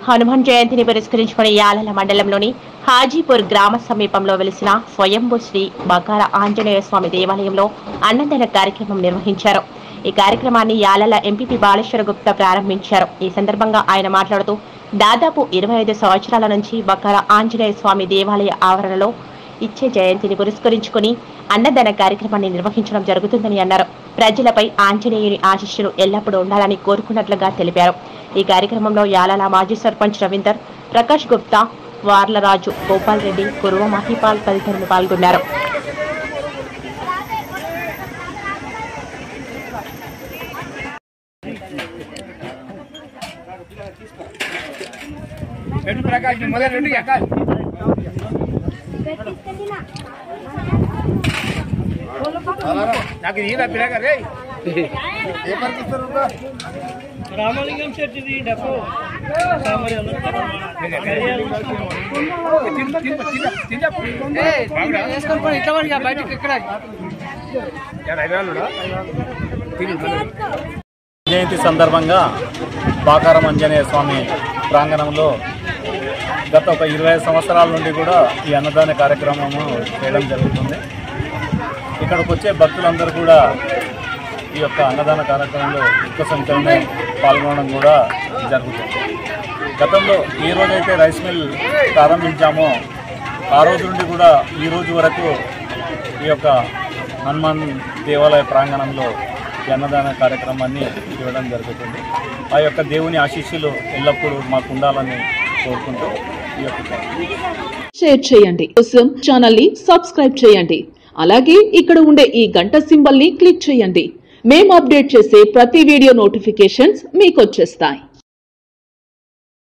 హనుమాన్ జయంతిని పురస్కరించుకుని యాలల మండలంలోని హాజీపూర్ గ్రామ సమీపంలో వెలిసిన స్వయంభూ శ్రీ బకార ఆంజనేయ స్వామి దేవాలయంలో అన్నదాన కార్యక్రమం నిర్వహించారు. ఈ కార్యక్రమాన్ని యాలల ఎంపీపీ బాలేశ్వర గుప్తా ప్రారంభించారు. ఈ సందర్భంగా ఆయన మాట్లాడుతూ దాదాపు 25 సంవత్సరాల నుంచి బకార ఆంజనేయ స్వామి దేవాలయ ఆవరణలో ఇచ్చే జయంతిని పురస్కరించుకుని అన్నదాన కార్యక్రమాన్ని నిర్వహించడం జరుగుతుందని అన్నారు. ప్రజలపై ఆంజనేయుని ఆశీస్సులు ఎల్లప్పుడూ ఉండాలని కోరుకున్నట్లుగా తెలిపారు. ఈ కార్యక్రమంలో యాలల మాజీ సర్పంచ్ రవీందర్, ప్రకాష్ గుప్తా, వార్లరాజు, గోపాల్ రెడ్డి, కురువ మహిపాల్ తదితరులు పాల్గొన్నారు. రామలింగం శెట్టి డెపో జయంతి సందర్భంగా బాకారం ఆంజనేయ స్వామి ప్రాంగణంలో గత ఒక 25 సంవత్సరాల నుండి కూడా ఈ అన్నదాన కార్యక్రమము చేయడం జరుగుతుంది. ఇక్కడికి వచ్చే భక్తులందరూ కూడా ఈ యొక్క అన్నదాన కార్యక్రమంలో ఎక్కువ సంఖ్యలో పాల్గొనడం కూడా జరుగుతుంది. గతంలో ఏ రోజైతే రైస్ మిల్ ప్రారంభించామో ఆ రోజు నుండి కూడా ఈ రోజు వరకు ఈ యొక్క హనుమాన్ దేవాలయ ప్రాంగణంలో ఈ అన్నదాన కార్యక్రమాన్ని ఇవ్వడం జరుగుతుంది. ఆ యొక్క దేవుని ఆశీస్సులు ఎల్లప్పుడూ మాకు ఉండాలని కోరుకుంటూ ఈ యొక్క షేర్ చేయండి. కోసం ఛానల్ ని సబ్స్క్రైబ్ చేయండి. అలాగే ఇక్కడ ఉండే ఈ గంట సింబల్ ని క్లిక్ చేయండి. మేము అప్డేట్ చేసే ప్రతి వీడియో నోటిఫికేషన్స్ మీకు వచ్చేస్తాయి.